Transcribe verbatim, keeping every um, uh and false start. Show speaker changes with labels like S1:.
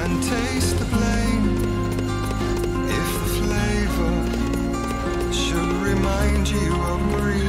S1: and taste the blame. If the flavor should remind you of Marie.